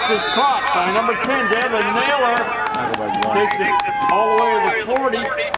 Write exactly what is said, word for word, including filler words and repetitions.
pass is caught by number ten, Devin Naylor. Takes it all the way to the forty.